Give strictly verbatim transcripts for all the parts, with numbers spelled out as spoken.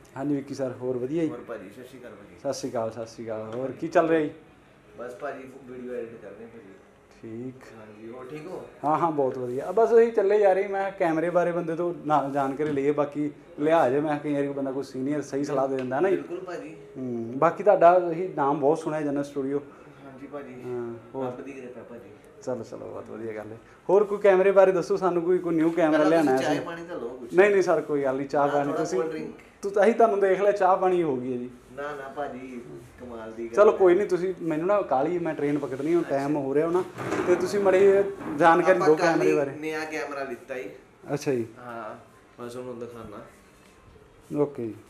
हाँ जी विक्की सर, होर वधिया जी। और भाजी सत श्री अकाल भाजी। सत श्री अकाल सत श्री अकाल। होर की चल रहा जी? बस भाजी वीडियो एडिट कर रहे हैं भाजी। ठीक। हाँ जी, और ठीक हो? हाँ हाँ बहुत वधिया। बस वही चले जा रही। मैं कैमरे बारे बंदे तो ना जानकारी लईए, बाकी लिहाज है। मैं कई बार बंदा कोई सीनियर सही सलाह दे दिंदा ना जी। बिल्कुल भाजी। हूँ बाकी तुहाडा ही नाम बहुत सुनिया जनरल स्टूडियो। हाँ जी भाजी। हाँ होर रब दी किरपा भाजी। चलो चलो बहुत वधिया गल है। होर कोई कैमरे बारे दसो सानू, कोई कोई न्यू कैमरा लियाना है? चाय पानी तो लो कुछ। नहीं नहीं सर कोई गल नहीं, चाह पानी तुसीं तू असीं तुहानूं देख लिया, चाह पानी हो गई है जी। ना ना भाजी कमाल दी गल। चलो कोई नहीं, तुसीं मैनूं ना काली मैं ट्रेन पकड़नी हूँ, टाइम हो रहा होना, तो तुसीं मड़ी जानकारी दो कैमरे बारे। नया कैमरा लिता ही। अच्छा जी। हाँ मैं तुहानूं दिखाना। ओके जी।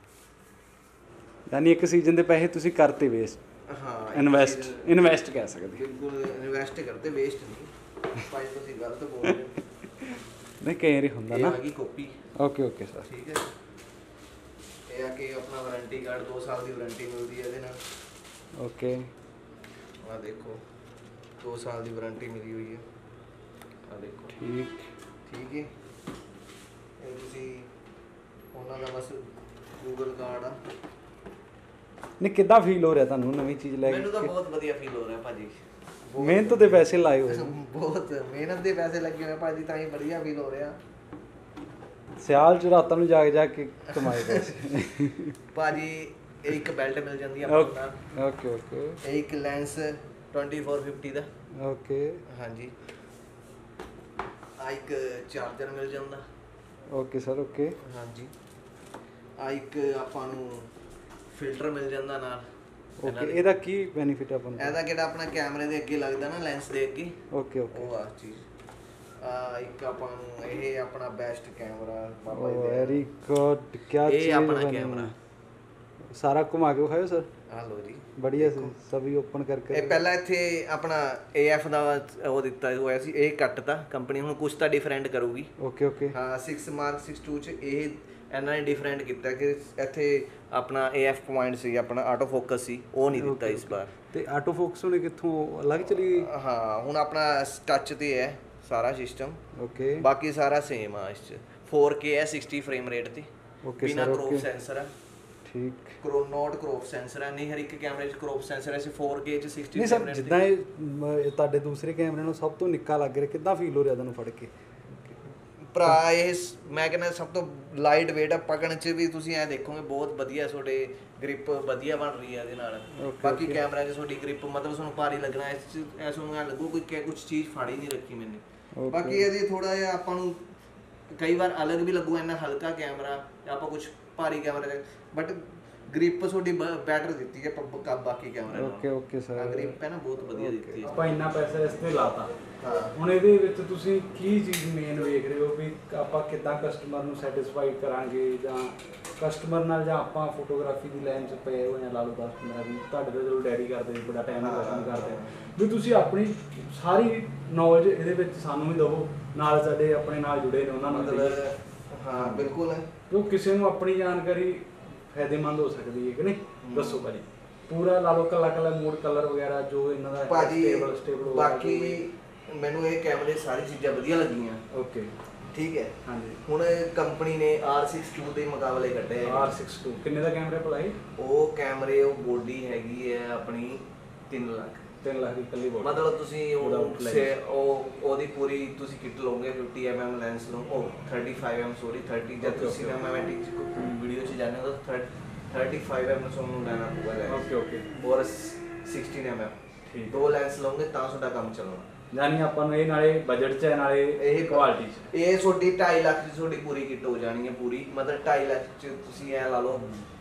यानी एक सीजन के पैसे तुसीं करते वेस्ट? हाँ इन्वेस्ट, इन्वेस्ट कह सकते। बिल्कुल इन्वेस्ट करते, वेस्ट नहीं भाई, तुसीं गलत बोल रहे हो। नहीं कई बार हुंदा ना। ये कॉपी। ओके ओके सर ठीक है। ये आके अपना वारंटी कार्ड दो साल की वारंटी मिलती है ਇਹਦੇ ਨਾਲ। ओके आ देखो दो साल की वारंटी मिली हुई है। आ देखो ठीक ठीक है। ਇਹ ਤੁਸੀਂ ਉਹਨਾਂ ਦਾ ਬਸ ਗੂਗਲ ਕਾਰਡ ਆ। नहीं कितना फील हो रहा थानू नवी चीज़ लैके? ਮੈਨੂੰ ਤਾਂ ਬਹੁਤ ਵਧੀਆ ਫੀਲ ਹੋ ਰਿਹਾ ਭਾਜੀ। मेहनत के पैसे लाए हुए ਬਹੁਤ ਮਿਹਨਤ ਦੇ ਪੈਸੇ ਲੱਗੇ ਹੋਏ ਭਾਜੀ, ਤਾਂ ਹੀ ਵਧੀਆ ਫੀਲ ਹੋ ਰਿਹਾ ਸਿਆਲ ਚ ਰਾਤਾਂ ਨੂੰ ਜਾਗ ਜਾ ਕੇ ਕਮਾਏ ਪੈਸੇ। ਭਾਜੀ ਇੱਕ ਬੈਲਟ ਮਿਲ ਜਾਂਦੀ ਆ ਆਪਾਂ ਨਾਲ। Okay okay. ਇੱਕ ਲੈਂਸ ਚੌਵੀ ਸੌ ਪਚਾਸ ਦਾ। ਓਕੇ ਹਾਂਜੀ। ਆ ਇੱਕ ਚਾਰਜਰ ਮਿਲ ਜਾਂਦਾ। Okay sir okay. ਹਾਂਜੀ। ਆ ਇੱਕ ਆਪਾਂ ਨੂੰ ਫਿਲਟਰ ਮਿਲ ਜਾਂਦਾ ਨਾਲ। ਓਕੇ ਇਹਦਾ ਕੀ ਬੈਨੀਫਿਟ ਆਪਾਂ ਨੂੰ? ਇਹਦਾ ਕਿਹੜਾ ਆਪਣਾ ਕੈਮਰੇ ਦੇ ਅੱਗੇ ਲੱਗਦਾ ਨਾ, ਲੈਂਸ ਦੇ ਅੱਗੇ। Okay okay. ਉਹ ਆ ਚੀਜ਼। ਆ ਇੱਕ ਆਪਾਂ ਨੂੰ ਇਹ ਆਪਣਾ ਬੈਸਟ ਕੈਮਰਾ ਬਾਬਾ ਜੀ ओ ਦੇ। Very good. क्या ਇਹ चीज ਆਪਣਾ बनी ਕੈਮਰਾ। है। सारा घुमा के खाओ सर। ਆ ਲੋ ਜੀ बढ़िया से सभी ओपन करके। ਇਹ ਪਹਿਲਾਂ ਇੱਥੇ ਆਪਣਾ ਏ ਐਫ ਦਾ ਉਹ ਦਿੱਤਾ ਹੋਇਆ ਸੀ, ਇਹ ਕੱਟਤਾ ਕੰਪਨੀ, ਹੁਣ ਕੁਝ ਤਾਂ ਡਿਫਰੈਂਟ ਕਰੂਗੀ। Okay okay. ਹਾਂ ਛੇ ਮਾਰਕ ਸਿਕਸ ਟੂ ਚ ਇਹ ਇਹਨਾਂ ਨੇ ਡਿਫਰੈਂਟ ਕੀਤਾ ਕਿ ਇੱਥੇ ਆਪਣਾ ਏ ਐਫ ਪੁਆਇੰਟ ਸੀ, ਆਪਣਾ ਆਟੋ ਫੋਕਸ ਸੀ, ਉਹ ਨਹੀਂ ਦਿੱਤਾ ਇਸ ਵਾਰ। ਤੇ ਆਟੋ ਫੋਕਸ ਉਹਨੇ ਕਿੱਥੋਂ ਅਲੱਗ ਚਲੀ ਗਈ? ਹਾਂ ਹੁਣ ਆਪਣਾ ਟੱਚ ਤੇ ਹੈ ਸਾਰਾ ਸਿਸਟਮ। ਓਕੇ। ਬਾਕੀ ਸਾਰਾ ਸੇਮ ਆ। ਇਸ ਚ ਫੋਰ ਕੇ ਹੈ, ਸਿਕਸਟੀ ਫਰੇਮ ਰੇਟ ਤੇ। ਓਕੇ ਬਿਨਾ ਸਰ ਕ੍ਰੋਪ ਓਕੇ। ਸੈਂਸਰ ਹੈ। ਠੀਕ। ਕਰੋ ਨੋਟ ਕ੍ਰੋਪ ਸੈਂਸਰ ਹੈ, ਨਹੀਂ ਹਰ ਇੱਕ ਕੈਮਰੇ 'ਚ ਕ੍ਰੋਪ ਸੈਂਸਰ ਹੈ। ਸੀ ਫੋਰ ਕੇ 'ਚ ਸਿਕਸਟੀ ਨਹੀਂ ਸਰ ਜਿੱਦਾਂ ਇਹ ਮ, ਇਹ ਤੁਹਾਡੇ ਦੂਸਰੇ ਕੈਮਰੇ ਨੂੰ ਸਭ ਤੋਂ ਨਿੱਕਾ ਲੱਗ ਰਿਹਾ, ਕਿੱਦਾਂ ਫੀਲ ਹੋ ਰਿਹਾ ਤੁਹਾਨੂੰ ਫੜ ਕੇ? ਭਰਾ ਇਹ ਸ- ਮੈਂ ਕਹਿੰਦਾ ਸਭ ਤੋਂ ਲਾਈਟ ਵੇਟ ਆ, ਪਕੜਨ 'ਚ ਵੀ ਤੁਸੀਂ ਐ ਦੇਖੋਗੇ ਬਹੁਤ ਵਧੀਆ, ਤੁਹਾਡੇ ਗ੍ਰਿਪ ਵਧੀਆ ਬਣ ਰਹੀ ਹੈ ਇਹਦੇ ਨਾਲ। ਬਾਕੀ ਕੈਮਰਿਆਂ 'ਚ ਤੁਹਾਡੀ ਗ੍ਰਿਪ ਮਤਲਬ ਤੁਹਾਨੂੰ ਭਾਰੀ ਲੱਗਣਾ, ਇਸ 'ਚ ਐ ਤੁਹਾਨੂੰ ਐ ਲੱਗੂ ਕੋਈ ਕੁਝ ਚੀਜ਼ ਫੜ ਹੀ ਨਹੀਂ ਰੱਖੀ ਮੈਨੇ। ਬਾਕੀ ਇਹਦੀ ਥੋੜਾ ਜਿਹਾ ਆਪਾਂ ਨੂੰ ਕਈ ਵਾਰ ਅਲੱਗ ਵੀ ਲੱਗੂ, ਇੰਨਾ ਹਲਕਾ ਕੈਮਰਾ ਆਪਾਂ ਕੁਝ ਭਾਰੀ ਕੈਮਰਾ, ਬਟ ਗ੍ਰਿਪ ਤੁਹਾਡੀ ਬੈਟਰ ਦਿੱਤੀ ਹੈ ਬਾਕੀ ਕੈਮਰੇ ਨਾਲ। Okay okay sir. ਗ੍ਰਿਪ ਹੈ ਨਾ ਬਹੁਤ ਵਧੀਆ ਦਿੱਤੀ ਹੈ। ਆਪਾਂ ਇੰਨਾ ਪੈਸਾ ਇਸ ਤੇ ਲਾਤਾ, ਹਾਂ ਹੁਣ ਇਹਦੇ ਵਿੱਚ ਤੁਸੀਂ ਕੀ ਚੀਜ਼ ਮੇਨ ਵੇਖ ਰਹੇ ਹੋ ਵੀ ਆਪਾਂ ਕਿੱਦਾਂ ਕਸਟਮਰ ਨੂੰ ਸੈਟੀਸਫਾਈ ਕਰਾਂਗੇ, ਜਾਂ ਕਸਟਮਰ ਨਾਲ ਜਾਂ ਆਪਾਂ ਫੋਟੋਗ੍ਰਾਫੀ ਦੀ ਲਾਈਨ 'ਚ ਪਏ ਹੋਏ ਆ, ਲਾ ਲਓ ਦਸ ਪੰਦਰਾਂ ਵੀ ਤੁਹਾਡੇ ਤੋਂ ਜਦੋਂ ਡੈਡੀ ਕਰਦੇ ਸੀ ਬੜਾ ਟਾਈਮ ਕੰਮ ਕਰਦੇ ਵੀ ਤੁਸੀਂ ਆਪਣੀ ਸਾਰੀ ਨੌਲੇਜ ਇਹਦੇ ਵਿੱਚ ਸਾਨੂੰ ਵੀ ਦਿਓ, ਨਾਲ ਸਾਡੇ ਆਪਣੇ ਨਾਲ ਜੁੜੇ ਨੇ ਉਹਨਾਂ ਨੂੰ ਮਤਲਬ ਹਾਂ ਬਿਲਕੁਲ ਹੈ ਕਿਉਂ ਕਿਸੇ ਨੂੰ ਆਪਣੀ ਜਾਣਕਾਰੀ ਫਾਇਦੇਮੰਦ ਹੋ ਸਕਦੀ ਹੈ ਕਿ ਨਹੀਂ? ਦੱਸੋ ਭਾਜੀ ਪੂਰਾ ਲਾ ਲਓ ਕੱਲਾ ਕੱਲਾ ਮੂਡ ਕਲਰ ਵਗੈਰਾ ਜੋ ਇਹਨਾਂ ਦਾ ਸਟੇਬਲ ਸਟੇਬਲ। ਬਾਕੀ ਮੈਨੂੰ ਇਹ ਕੈਮਰੇ ਸਾਰੀ ਚੀਜ਼ਾਂ ਵਧੀਆ ਲੱਗੀਆਂ। ਓਕੇ ਠੀਕ ਹੈ। ਹਾਂਜੀ ਹੁਣ ਕੰਪਨੀ ਨੇ ਆਰ ਸਿਕਸਟੀ ਟੂ ਦੇ ਮੁਕਾਬਲੇ ਕੱਢੇ ਆਰ ਸਿਕਸਟੀ ਟੂ ਕਿੰਨੇ ਦਾ ਕੈਮਰਾ ਪਲਾਈ? ਉਹ ਕੈਮਰੇ ਉਹ ਬੋਡੀ ਹੈਗੀ ਹੈ ਆਪਣੀ ਤਿੰਨ ਲੱਖ ਤਿੰਨ ਲੱਖ ਦੀ ਇਕੱਲੀ ਬੋਡੀ। ਮਤਲਬ ਤੁਸੀਂ ਉਹ ਸੇ ਉਹ ਉਹਦੀ ਪੂਰੀ ਤੁਸੀਂ ਕਿੱਟ ਲਓਗੇ ਫਿਫਟੀ ਐਮ ਐਮ ਲੈਂਸ ਲਓ, ਉਹ thirty five M sorry thirty ਜਦ ਤੁਸੀਂ ਸਿਨੇਮੈਟਿਕ ਵੀਡੀਓ 'ਚ ਜਾਂਦੇ ਹੋ ਤਾਂ ਥਰਟੀ ਫਾਈਵ ਐਮ ਤੁਹਾਨੂੰ ਲੈਣਾ ਪਊਗਾ ਲੈਂਸ। Okay okay. ਔਰ ਸਿਕਸਟੀਨ ਐਮ ਐਮ ਠੀਕ। ਦੋ ਲੈਂਸ ਲਓਗੇ ਤਾਂ ਤੁਹਾਡਾ ਕੰਮ ਚੱਲਣਾ। ਯਾਨੀ ਆਪਾਂ ਨੂੰ ਇਹ ਨਾਲੇ ਬਜਟ 'ਚ ਹੈ ਨਾਲੇ ਇਹ ਕੁਆਲਿਟੀ 'ਚ। ਇਹ ਤੁਹਾਡੀ ਢਾਈ ਲੱਖ ਦੀ ਤੁਹਾਡੀ ਪੂਰੀ ਕਿੱਟ ਹੋ ਜਾਣੀ ਹੈ ਪੂਰੀ, ਮਤਲਬ ਢਾਈ ਲੱਖ 'ਚ ਤੁਸੀਂ ਐ ਲਾ ਲਓ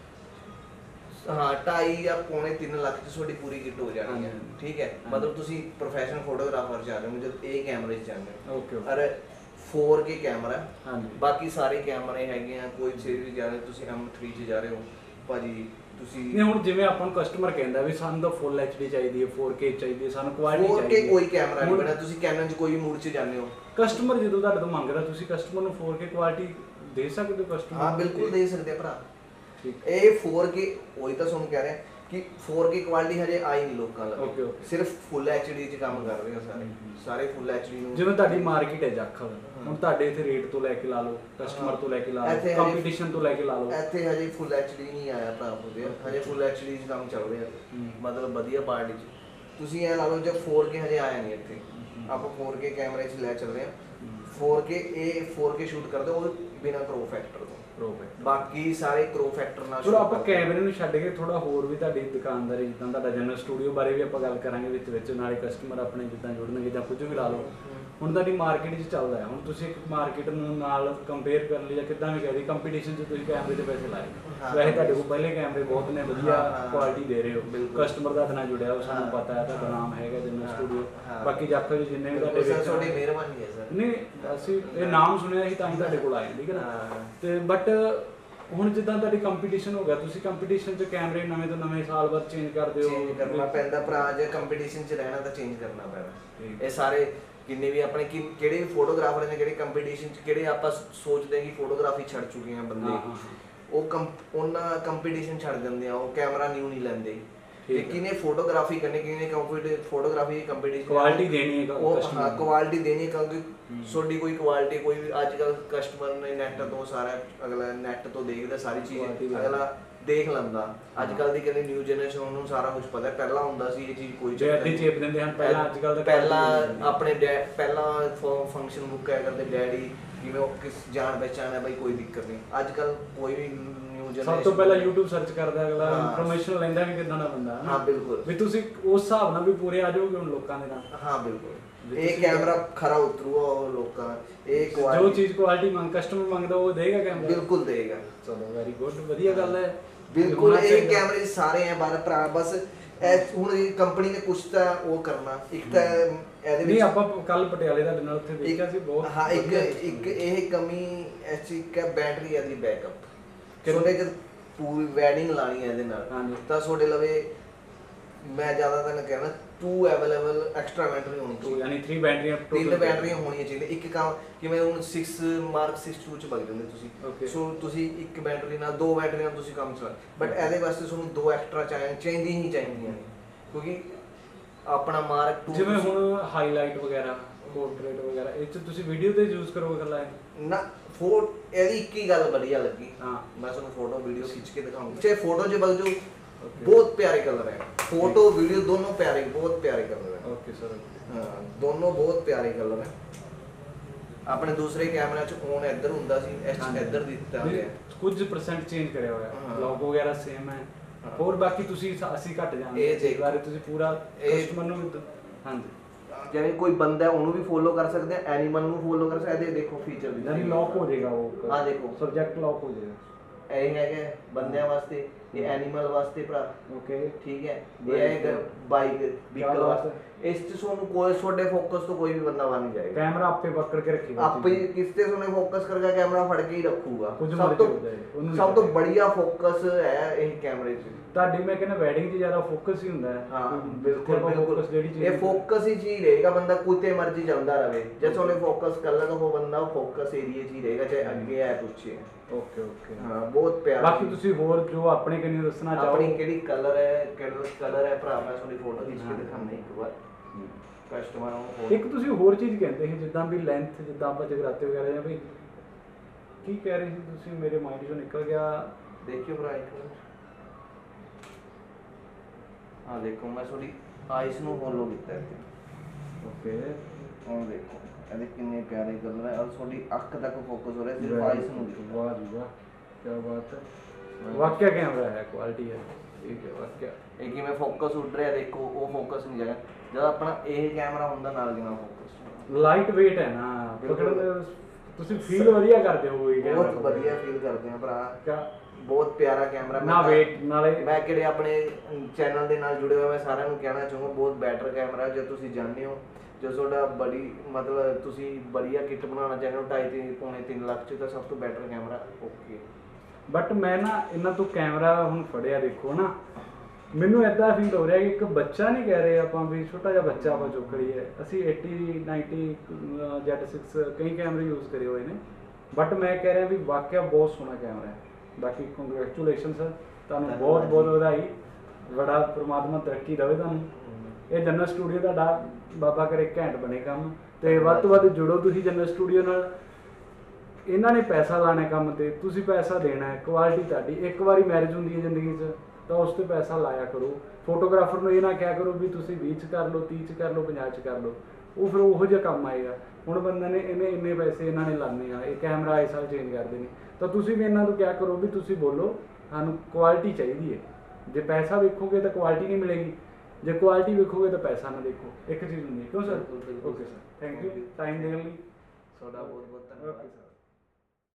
ਹਾਂ ਢਾਈ ਜਾਂ ਪੌਣੇ ਤਿੰਨ ਲੱਖ 'ਚ ਤੁਹਾਡੀ ਪੂਰੀ ਕਿੱਟ ਹੋ ਜਾਣੀ ਹੈ। ਠੀਕ ਹੈ। ਮਤਲਬ ਤੁਸੀਂ ਪ੍ਰੋਫੈਸ਼ਨਲ ਫੋਟੋਗ੍ਰਾਫਰ ਜਾ ਰਹੇ ਹੋ ਜਦ ਇਹ ਕੈਮਰੇ 'ਚ ਜਾਂਦੇ ਓਕੇ ਓਕੇ। ਅਰੇ ਫੋਰ ਕੇ ਕੈਮਰਾ। ਹਾਂਜੀ। ਬਾਕੀ ਸਾਰੇ ਕੈਮਰੇ ਹੈਗੇ ਆ, ਕੋਈ ਸੀਰੀਜ਼ ਵੀ ਜਾ ਰਹੇ ਤੁਸੀਂ ਐਮ ਥ੍ਰੀ 'ਚ ਜਾ ਰਹੇ ਹੋ ਭਾਜੀ ਤੁਸੀਂ। ਨਹੀਂ ਹੁਣ ਜਿਵੇਂ ਆਪਾਂ ਨੂੰ ਕਸਟਮਰ ਕਹਿੰਦਾ ਵੀ ਸਾਨੂੰ ਤਾਂ ਫੁੱਲ ਐਚ ਡੀ ਚਾਹੀਦੀ ਹੈ, ਫੋਰ ਕੇ ਚਾਹੀਦੀ ਹੈ, ਸਾਨੂੰ ਕੁਆਲਿਟੀ ਫੋਰ ਚਾਹੀਦੀ ਕੇ ਹੈ। ਕੋਈ ਕੈਮਰਾ ਨਹੀਂ ਬਣਾ, ਤੁਸੀਂ ਕੈਨਨ 'ਚ ਕੋਈ ਮੂਡ 'ਚ ਜਾਂਦੇ ਹੋ ਕਸਟਮਰ ਜਦੋਂ ਤੁਹਾਡੇ ਤੋਂ ਮੰਗਦਾ ਤੁਸੀਂ ਕਸਟਮਰ ਨੂੰ ਫੋਰ ਕੇ ਕੁਆਲਿਟੀ ਦੇ ਸਕਦੇ ਹੋ ਕਸਟਮਰ? ਹਾਂ ਬਿਲਕੁਲ ਦੇ ਸਕਦੇ ਭਰਾ। ਠੀਕ। ਇਹ ਫੋਰ ਕੇ ਉਹੀ ਤਾਂ ਤੁਹਾਨੂੰ ਕਹਿ ਰਿਹਾ ਕਿ ਫੋਰ ਕੇ ਕੁਆਲਿਟੀ ਹਜੇ ਆਈ ਨਹੀਂ ਲੋਕਾਂ Okay, ਲਵੇ, okay. ਸਿਰਫ ਫੁੱਲ ਐਚਡੀ 'ਚ ਕੰਮ ਕਰ ਰਹੇ ਆ ਸਾਰੇ ਸਾਰੇ ਫੁੱਲ ਐਚਡੀ ਨੂੰ। ਜਿਵੇਂ ਤੁਹਾਡੀ ਮਾਰਕੀਟ ਹੈ ਜਾਖਲ, ਹੁਣ ਤੁਹਾਡੇ ਇੱਥੇ ਰੇਟ ਤੋਂ ਲੈ ਕੇ ਲਾ ਲਓ, ਕਸਟਮਰ ਤੋਂ ਲੈ ਕੇ ਲਾ ਇੱਥੇ ਲਓ, ਹਜੇ- ਕੰਪੀਟੀਸ਼ਨ ਤੋਂ ਲੈ ਕੇ ਲਾ ਲਓ। ਇੱਥੇ ਹਜੇ ਫੁੱਲ ਐਚਡੀ ਨਹੀਂ ਆਇਆ ਭਰਾ ਉਹਦੇ, ਹਜੇ ਫੁੱਲ ਐਚਡੀ 'ਚ ਕੰਮ ਚੱਲ ਰਿਹਾ, ਮਤਲਬ ਵਧੀਆ ਪਾਰਟੀ 'ਚ। ਤੁਸੀਂ ਇਹ ਲਾ ਲਓ ਜੇ ਫੋਰ ਕੇ ਹਜੇ ਆਇਆ ਨਹੀਂ ਇੱਥੇ, ਆਪਾਂ ਫੋਰ ਕੇ ਕੈਮਰੇ 'ਚ ਲੈ ਚੱਲ ਰਹੇ ਹਾਂ। ਫੋਰ ਕੇ ਇਹ ਫੋਰ ਕੇ ਸ਼ੂਟ ਕਰਦੇ ਉਹ ਬਿਨਾਂ ਕਰੋ ਫੈਕਟਰ ਤੋਂ, ਬਾਕੀ ਸਾਰੇ ਕਰੋ ਫੈਕਟਰ ਨਾਲ। ਚਲੋ ਆਪਾਂ ਕੈਮਰੇ ਨੂੰ ਛੱਡ ਕੇ ਥੋੜਾ ਹੋਰ ਵੀ ਤੁਹਾਡੀ ਦੁਕਾਨਦਾਰੀ, ਜਿੱਦਾਂ ਤੁਹਾਡਾ ਜਨਰਲ ਸਟੂਡੀਓ ਬਾਰੇ ਵੀ ਆਪਾਂ ਗੱਲ ਕਰਾਂਗੇ ਵਿੱਚ ਵਿੱਚ, ਨਾਲੇ ਕਸਟਮਰ ਆਪਣੇ ਜਿੱਦਾਂ ਜੁੜਨਗੇ ਜਾਂ ਕੁਝ ਵੀ ਲਾ ਲਓ। ਹੁਣ ਤੁਹਾਡੀ ਮਾਰਕੀਟ 'ਚ ਚੱਲਦਾ ਹੈ, ਹੁਣ ਤੁਸੀਂ ਇੱਕ ਮਾਰਕੀਟ ਨੂੰ ਨਾਲ ਕੰਪੇਅਰ ਕਰਨ ਲਈ ਜਾਂ ਕਿੱਦਾਂ ਵੀ ਕਹਦੇ ਕੰਪੀਟੀਸ਼ਨ 'ਚ ਤੁਸੀਂ ਕੈਮਰੇ ਦੇ ਪੈਸੇ ਲਾਏ, ਵੈਸੇ ਤੁਹਾਡੇ ਕੋਲ ਪਹਿਲੇ ਕੈਮਰੇ ਬਹੁਤ ਨੇ, ਵਧੀਆ ਕੁਆਲਿਟੀ ਦੇ ਰਹੇ ਹੋ, ਕਸਟਮਰ ਦਾ ਨਾਲ ਜੁੜਿਆ ਉਹ ਸਾਨੂੰ ਪਤਾ ਹੈ, ਤੁਹਾਡਾ ਨਾਮ ਹੈਗਾ ਜਨਰਲ ਸਟੂਡੀਓ। ਬਾਕੀ ਜਾਖਲ ਜਿੰਨੇ ਵੀ ਤੁਹਾਡੇ ਸਰ ਤੁਹਾਡੀ ਮਿਹਰਬਾਨੀ ਹੈ ਸਰ। ਨਹੀਂ ਅਸੀਂ ਇਹ ਨਾਮ ਸੁਣਿਆ ਸੀ ਤਾਂ ਹੀ ਤੁਹਾਡੇ ਕੋਲ ਆਏ, ਠੀਕ ਹੈ ਨਾ। ਤੇ ਬਟ ਹੁਣ ਜਿੱਦਾਂ ਤੁਹਾਡੀ ਕੰਪੀਟੀਸ਼ਨ ਹੋ ਗਿਆ, ਤੁਸੀਂ ਕੰਪੀਟੀਸ਼ਨ 'ਚ ਕੈਮਰੇ ਨਵੇਂ ਤੋਂ ਨਵੇਂ ਸਾਲ ਬਾਅਦ ਚੇਂਜ ਕਰਦੇ ਹੋ। ਚੇਂਜ ਕਰਨਾ ਪੈਂਦਾ ਭਰਾ, ਜੇ ਕੰਪੀਟੀਸ਼ਨ 'ਚ ਰਹਿਣਾ ਤਾਂ ਚੇਂਜ ਕਰਨਾ ਪੈਣਾ। ਇਹ ਸਾਰੇ ਕਿੰਨੇ ਵੀ ਆਪਣੇ ਕਿ ਕਿਹੜੇ ਵੀ ਫੋਟੋਗ੍ਰਾਫਰ ਨੇ, ਕਿਹੜੇ ਕੰਪੀਟੀਸ਼ਨ 'ਚ ਕਿਹੜੇ ਆਪਾਂ ਸੋਚਦੇ ਹਾਂ ਕਿ ਫੋਟੋਗ੍ਰਾਫੀ ਛੱਡ ਚੁੱਕੇ ਆ ਬੰਦੇ, ਉਹ ਉਹਨਾਂ ਕੰਪੀਟੀਸ਼ਨ ਛੱਡ ਦਿੰਦੇ ਆ, ਉਹ ਕੈਮਰਾ ਨਿਊ ਨਹੀਂ ਲੈਂਦੇ। ਤੇ ਕਿਨੇ ਫੋਟੋਗ੍ਰਾਫੀ ਕਰਨੀ, ਕਿਨੇ ਕੰਪੀਟੀਸ਼ਨ ਫੋਟੋਗ੍ਰਾਫੀ ਕੰਪੀਟੀਸ਼ਨ ਕੁਆਲਿਟੀ ਦੇਣੀ ਹੈ, ਉਹ ਹਾਂ ਕੁਆਲਿਟੀ ਦੇਣੀ ਹੈ, ਕਿਉਂਕਿ ਤੁਹਾਡੀ ਕੋਈ ਕੁਆਲਿਟੀ ਕੋਈ ਵੀ ਅੱਜ ਕੱਲ ਕਸਟਮਰ ਨੇ ਨੈਟ ਤੋਂ ਸਾਰਾ ਅਗਲਾ ਨੈਟ ਤੋਂ ਦੇਖਦਾ ਸਾਰੀ ਚੀਜ਼, ਅਗਲਾ ਦੇਖ ਲੈਂਦਾ। ਅੱਜ ਕੱਲ ਦੀ ਕਹਿੰਦੇ ਨਿਊ ਜਨਰੇਸ਼ਨ ਨੂੰ ਸਾਰਾ ਕੁਝ ਪਤਾ, ਪਹਿਲਾਂ ਹੁੰਦਾ ਸੀ ਇਹ ਚੀਜ਼ ਕੋਈ ਜੇ ਅੱਧੀ ਚੇਪ ਦਿੰਦੇ ਹਨ ਪਹਿਲਾਂ, ਅੱਜ ਕੱਲ ਦਾ ਪਹਿਲਾਂ ਆਪਣੇ ਡੈ ਪਹਿਲਾਂ ਫੰਕਸ਼ਨ ਬੁੱਕ ਕਰਿਆ ਕਰਦੇ ਡੈਡੀ, ਕਿਵੇਂ ਉਹ ਕਿਸ ਜਾਣ ਪਹਿਚਾਣ ਹੈ ਬਾਈ, ਕੋਈ ਦਿੱਕਤ ਨਹੀਂ। ਅੱਜ ਕੱਲ ਕੋਈ ਵੀ ਨਿਊ ਜਨਰੇਸ਼ਨ ਸਭ ਤੋਂ ਪਹਿਲਾਂ YouTube ਸਰਚ ਕਰਦਾ ਅਗਲਾ, ਇਨਫੋਰਮੇਸ਼ਨ ਲੈਂਦਾ ਵੀ ਕਿਦਾਂ ਦਾ ਬੰਦਾ ਹੈ। ਹਾਂ ਬਿਲਕੁਲ, ਵੀ ਤੁਸੀਂ ਉਸ ਹਿਸਾਬ ਨਾਲ ਵੀ ਪੂਰੇ ਆ ਜਾਓਗੇ ਹੁਣ ਲੋਕਾਂ ਦੇ ਨਾਲ। ਹਾਂ ਬਿਲਕੁਲ, ਇਹ ਕੈਮਰਾ ਖਰਾ ਉਤਰੂਗਾ ਉਹ ਲੋਕਾਂ, ਇਹ ਜੋ ਚੀਜ਼ ਕੁਆਲਿਟੀ ਮੰਗ ਕਸਟਮਰ ਮੰਗਦਾ ਉਹ ਦੇਗਾ ਕੈਮਰਾ, ਬਿਲਕੁਲ ਦੇਗਾ। ਚਲੋ ਵੈਰੀ ਗੁੱਡ, ਵਧੀਆ ਗੱਲ ਹੈ। ਬਿਲਕੁਲ ਇਹ ਕੈਮਰੇ ਸਾਰੇ ਆ ਬਾਰ ਭਰਾ, ਬਸ ਇਹ ਹੁਣ ਇਹ ਕੰਪਨੀ ਨੇ ਕੁਛ ਤਾਂ ਉਹ ਕਰਨਾ, ਇੱਕ ਤਾਂ ਇਹਦੇ ਨਹੀਂ ਆਪਾਂ ਕੱਲ ਪਟਿਆਲੇ ਦਾ ਨਾਲ ਉੱਥੇ ਦੇਖਿਆ ਸੀ ਬਹੁਤ। ਹਾਂ ਇੱਕ ਇੱਕ ਇਹ ਕਮੀ ਐਸੀ ਕਿ ਬੈਟਰੀ ਇਹਦੀ ਬੈਕਅਪ, ਤੁਹਾਡੇ ਜਦ ਪੂਰੀ ਵੈਡਿੰਗ ਲਾਣੀ ਹੈ ਇਹਦੇ ਨਾਲ ਤਾਂ ਤੁਹਾਡੇ ਲਵੇ ਮੈਂ ਜ਼ਿਆਦਾ ਤਾਂ ਕਹਿਣਾ ਟੂ ਅਵੇਲੇਬਲ ਐਕਸਟਰਾ ਬੈਟਰੀ ਹੋਣੀ ਚਾਹੀਦੀ, ਯਾਨੀ ਥ੍ਰੀ ਬੈਟਰੀਆਂ, ਤਿੰਨ ਬੈਟਰੀਆਂ ਹੋਣੀਆਂ ਚਾਹੀਦੀਆਂ। ਇੱਕ ਕੰਮ ਕਿਵੇਂ ਹੁਣ ਸਿਕਸ ਮਾਰਕ ਸਿਕਸ ਟੂ ਚ ਵਗ ਜਾਂਦੇ ਤੁਸੀਂ, ਸੋ ਤੁਸੀਂ ਇੱਕ ਬੈਟਰੀ ਨਾਲ ਦੋ ਬੈਟਰੀ ਨਾਲ ਤੁਸੀਂ ਕੰਮ ਚਲਾ, ਬਟ ਇਹਦੇ ਵਾਸਤੇ ਤੁਹਾਨੂੰ ਦੋ ਐਕਸਟਰਾ ਚਾਹੀਦੀਆਂ ਚਾਹੀਦੀਆਂ ਹੀ ਚਾਹੀਦੀਆਂ ਨੇ, ਕਿਉਂਕਿ ਆਪਣਾ ਮਾਰਕ ਟੂ ਜਿਵੇਂ ਹੁਣ ਹਾਈਲਾਈਟ ਵਗੈਰਾ, ਪੋਰਟਰੇਟ ਵਗੈਰਾ, ਇਹ ਚ ਤੁਸੀਂ ਵੀਡੀਓ ਤੇ ਯੂਜ਼ ਕਰੋਗੇ ਇਕੱਲਾ ਨਾ। ਫੋਟੋ ਇਹਦੀ ਇੱਕ ਹੀ ਗੱਲ ਵਧੀਆ ਲੱਗੀ, ਹਾਂ ਮੈਂ ਤੁਹਾਨੂੰ ਫੋਟੋ ਵੀਡੀਓ ਖਿੱਚ ਕੇ ਦਿਖਾਉਂਗਾ। ਚਾਹੇ ਫੋਟੋ 'ਚ ਬਗ ਜੋ ਬਹੁਤ ਪਿਆਰੇ ਕਲਰ ਹੈ, ਫੋਟੋ ਵੀਡੀਓ ਦੋਨੋਂ ਪਿਆਰੇ, ਬਹੁਤ ਪਿਆਰੇ ਕਲਰ ਹੈ। ਓਕੇ ਸਰ, ਹਾਂ ਦੋਨੋਂ ਬਹੁਤ ਪਿਆਰੇ ਕਲਰ ਹੈ। ਆਪਣੇ ਦੂਸਰੇ ਕੈਮਰਾ 'ਚ ਔਨ ਇੱਧਰ ਹੁੰਦਾ ਸੀ, ਇਸ 'ਚ ਇੱਧਰ ਦਿੱਤਾ ਗਿਆ, ਕੁਝ ਪਰਸੈਂਟ ਚੇਂਜ ਕਰਿਆ ਹੋਇਆ, ਲੌਗੋ ਵਗੈਰਾ ਸੇਮ ਹੈ, ਹੋਰ ਬਾਕੀ ਤੁਸੀਂ ਅਸੀਂ ਘੱਟ ਜਾਂਦੇ ਇਹ ਇਸ ਬਾਰੇ ਤੁਸੀਂ ਪੂਰਾ ਕਸਟਮਰ ਨੂੰ। ਹਾਂਜੀ, ਜਿਵੇਂ ਕੋਈ ਬੰਦਾ ਉਹਨੂੰ ਵੀ ਫੋਲੋ ਕਰ ਸਕਦੇ ਆ, ਐਨੀਮਲ ਨੂੰ ਫੋਲੋ ਕਰ ਸਕਦੇ ਆ। ਦੇਖੋ ਫੀਚਰ ਵੀ ਯਾਨੀ ਲੌਕ ਹੋ ਜਾਏਗਾ ਉਹ, ਹਾਂ ਦੇਖੋ ਸਬਜੈਕਟ ਲੌਕ ਹੋ ਜਾਏਗਾ। ਇਹ ਹੈਗਾ ਬੰਦਿਆਂ ਵਾਸਤੇ, ਇਹ ਐਨੀਮਲ ਵਾਸਤੇ ਭਰਾ, ਓਕੇ ਠੀਕ ਹੈ। ਇਹ ਹੈ ਬਾਈਕ ਵਹੀਕਲ ਵਾਸਤੇ, ਇਸ ਚ ਤੁਹਾਨੂੰ ਕੋਈ ਤੁਹਾਡੇ ਫੋਕਸ ਤੋਂ ਕੋਈ ਵੀ ਬੰਦਾ ਬਣ ਨਹੀਂ ਜਾਏਗਾ, ਕੈਮਰਾ ਆਪੇ ਪਕੜ ਕੇ ਰੱਖੇਗਾ, ਆਪੇ ਕਿਸ ਤੇ ਤੁਹਾਨੂੰ ਫੋਕਸ ਕਰੇਗਾ, ਕੈਮਰਾ ਫੜ ਕੇ ਹੀ ਰੱਖੂਗਾ। ਸਭ ਤੋਂ ਸਭ ਤੋਂ ਬੜੀਆ ਫੋਕਸ ਹੈ ਇਹ ਕੈਮਰੇ 'ਚ। ਤੁਹਾਡੀ ਮੈਂ ਕਹਿੰਦਾ ਵੈਡਿੰਗ 'ਚ ਜ਼ਿਆਦਾ ਫੋਕਸ ਹੀ ਹੁੰਦਾ ਹੈ। ਹਾਂ ਬਿਲਕੁਲ ਬਿਲਕੁਲ, ਇਹ ਫੋਕਸ ਹੀ ਜੀ ਰਹੇਗਾ, ਬੰਦਾ ਕਿਤੇ ਮਰਜ਼ੀ ਜਾਂਦਾ ਰਹੇ, ਜੇ ਤੁਹਾਨੂੰ ਫੋਕਸ ਕਰ ਲਗਾ ਉਹ ਬੰਦਾ ਫੋਕਸ ਏਰੀਆ 'ਚ ਹੀ ਰਹੇਗਾ, ਚਾਹੇ ਅੱਗੇ ਹੈ ਪਿੱਛੇ। ਓਕੇ ਓਕੇ, ਹਾਂ ਬਹੁਤ ਪਿਆਰਾ। ਬਾਕੀ ਤੁਸੀਂ ਹੋਰ ਜੋ ਆਪਣੇ ਕਿੰਨੀ ਦੱਸਣਾ ਚਾਹੋ, ਆਪਣੀ ਕਿਹੜੀ ਕਲਰ ਹੈ, ਕਿਹੜਾ ਕਲਰ ਹੈ ਭਰਾ, ਮੈਂ ਤੁਹਾਡੀ ਫੋਟੋ ਖਿੱਚ ਕੇ ਦਿਖਾਉਂਦਾ ਇੱਕ ਵਾਰ ਕਸਟਮਰ ਨੂੰ। ਇੱਕ ਤੁਸੀਂ ਹੋਰ ਚੀਜ਼ ਕਹਿੰਦੇ ਸੀ ਜਿੱਦਾਂ ਵੀ ਲੈਂਥ, ਜਿੱਦਾਂ ਆਪਾਂ ਜਗਰਾਤੇ ਵਗੈਰਾ ਜਾਂ ਵੀ ਕੀ ਕਹਿ ਰਹੇ ਸੀ ਤੁਸੀਂ, ਮੇਰੇ ਮਾਈਂਡ 'ਚੋਂ ਨਿਕਲ ਗਿਆ। ਦੇਖਿਓ ਭਰਾ ਇੱਕ ਮਿੰਟ, ਹਾਂ ਦੇਖੋ ਮੈਂ ਤੁਹਾਡੀ ਆਈਸ ਨੂੰ ਫੋਲੋ ਕੀਤਾ ਇੱਥੇ। ਓਕੇ ਹੁਣ ਦੇਖੋ ਇਹਦੇ ਕਿੰਨੇ ਪਿਆਰੇ ਕਲਰ ਹੈ, ਔਰ ਤੁਹਾਡੀ ਅੱਖ ਤੱਕ ਫੋਕਸ ਹੋ ਰਿਹਾ, ਸਿਰਫ ਆਈਸ ਨੂੰ ਦੇਖੋ। ਵਾਹ ਜੀ ਵਾਹ, ਕੀ ਬਾਤ ਹੈ, ਵਾਕਿਆ ਕੈਮਰਾ ਹੈ, ਕੁਆਲਿਟੀ ਹੈ, ਠੀਕ ਹੈ ਵਾਕਿਆ। ਇਹ ਕਿਵੇਂ ਫੋਕਸ ਉੱਡ ਰਿਹਾ ਦੇਖੋ, ਉਹ ਫੋਕਸ ਨਹੀਂ ਜਾਏਗਾ ਜਦ ਆਪਣਾ ਇਹ ਕੈਮਰਾ ਹੁੰਦਾ ਨਾਲ ਦੀ ਨਾਲ ਫੋਕਸ। ਲਾਈਟ weight ਹੈ ਨਾ, ਪਕੜਨ ਤੁਸੀਂ ਫੀਲ ਵਧੀਆ ਕਰਦੇ ਹੋ ਇਹ ਕੈਮਰਾ, ਬਹੁਤ ਵਧੀਆ ਫੀਲ ਕਰਦੇ ਆ ਭਰਾ, ਕਿਆ ਬਹੁਤ ਪਿਆਰਾ ਕੈਮਰਾ। ਨਾ weight ਨਾਲੇ ਮੈਂ ਕਿਹੜੇ ਆਪਣੇ ਚੈਨਲ ਦੇ ਨਾਲ ਜੁੜੇ ਹੋਏ ਮੈਂ ਸਾਰਿਆਂ ਨੂੰ ਕਹਿਣਾ ਚਾਹੂੰਗਾ ਬਹੁਤ ਬੈਟਰ ਕੈਮਰਾ, ਜੇ ਤੁਸੀਂ ਜਾਣਦੇ ਹੋ, ਜੇ ਤੁਹਾਡਾ ਬੜੀ ਮਤਲਬ ਤੁਸੀਂ ਵਧੀਆ ਕਿੱਟ ਬਣਾਉਣਾ ਚਾਹੁੰਦੇ ਹੋ ਢਾਈ ਤਿੰਨ ਪੌਣੇ ਤਿੰਨ ਲੱਖ 'ਚ, ਤਾਂ ਸਭ ਤੋਂ ਬੈਟਰ ਕੈਮਰਾ ਓਕੇ। ਬਟ ਮੈਂ ਨਾ ਇਹਨਾਂ ਤੋਂ ਕੈਮਰਾ ਹੁਣ ਫੜਿਆ, ਦੇਖੋ ਨਾ ਮੈਨੂੰ ਇੱਦਾਂ ਫੀਲ ਹੋ ਰਿਹਾ ਕਿ ਇੱਕ ਬੱਚਾ ਨਹੀਂ ਕਹਿ ਰਹੇ ਆਪਾਂ ਵੀ ਛੋਟਾ ਜਿਹਾ ਬੱਚਾ ਆਪਾਂ ਚੁੱਕ ਲਈਏ। ਅਸੀਂ eighty ninety Z six ਕਈ ਕੈਮਰੇ ਯੂਜ਼ ਕਰੇ ਹੋਏ ਨੇ, ਬਟ ਮੈਂ ਕਹਿ ਰਿਹਾ ਵੀ ਵਾਕਿਆ ਬਹੁਤ ਸੋਹਣਾ ਕੈਮਰਾ ਹੈ। ਬਾਕੀ ਕੰਗ੍ਰੈਚੁਲੇਸ਼ਨ ਸਰ, ਤੁਹਾਨੂੰ ਬਹੁਤ ਬਹੁਤ ਵਧਾਈ। ਬੜਾ ਪ੍ਰਮਾਤਮਾ ਤਰੱਕੀ ਦੇਵੇ ਤੁਹਾਨੂੰ। ਇਹ ਜੰਨਤ ਸਟੂਡੀਓ ਤੁਹਾਡਾ ਬਾਬਾ ਕਰੇ ਘੈਂਟ ਬਣੇ ਕੰਮ, ਤੇ ਵੱਧ ਤੋਂ ਵੱਧ ਜੁੜੋ ਤੁਸੀਂ ਜੰਨਤ ਸਟੂਡੀਓ ਨਾਲ। ਇਹਨਾਂ ਨੇ ਪੈਸਾ ਲਾਣਾ ਕੰਮ ਤੇ, ਤੁਸੀਂ ਪੈਸਾ ਦੇਣਾ ਹੈ, ਕੁਆਲਿਟੀ ਤੁਹਾਡੀ। ਇੱਕ ਵਾਰੀ ਮੈਰਿਜ ਹੁੰਦੀ ਹੈ ਜ਼ਿੰਦਗੀ 'ਚ, ਤਾਂ ਉਸ 'ਤੇ ਪੈਸਾ ਲਾਇਆ ਕਰੋ। ਫੋਟੋਗ੍ਰਾਫਰ ਨੂੰ ਇਹ ਨਾ ਕਿਹਾ ਕਰੋ ਵੀ ਤੁਸੀਂ ਵੀਹ 'ਚ ਕਰ ਲਓ, ਤੀਹ 'ਚ ਕਰ ਲਓ, ਪੰਜਾਹ 'ਚ ਕਰ ਲਓ, ਉਹ ਫਿਰ ਉਹੋ ਜਿਹਾ ਕੰਮ ਆਏਗਾ। ਹੁਣ ਬੰਦੇ ਨੇ ਇਹਨੇ ਇੰਨੇ ਪੈਸੇ ਇਹਨਾਂ ਨੇ ਲਾਣੇ ਆ, ਇਹ ਕੈਮਰਾ ਆਏ ਸਾਲ ਚੇਂਜ ਕਰਦੇ ਨੇ, ਤਾਂ ਤੁਸੀਂ ਵੀ ਇਹਨਾਂ ਨੂੰ ਕਿਹਾ ਕਰੋ ਵੀ ਤੁਸੀਂ ਬੋਲੋ ਸਾਨੂੰ ਕੁਆਲਿਟੀ ਚਾਹੀਦੀ ਹੈ। ਜੇ ਪੈਸਾ ਵੇਖੋਗੇ ਤਾਂ ਕੁਆਲਿਟੀ ਨਹੀਂ ਮਿਲੇਗੀ, ਜੇ ਕੁਆਲਿਟੀ ਵੇਖੋਗੇ ਤਾਂ ਪੈਸਾ ਨਾ ਦੇਖੋ, ਇੱਕ ਚੀਜ਼ ਹੁੰਦੀ ਹੈ। ਕਿਉਂ sir? Okay sir, thank you time ਦੇਣ ਲਈ। ਤੁਹਾਡਾ ਬਹੁਤ ਬਹੁਤ ਧੰਨਵਾਦ। Okay sir.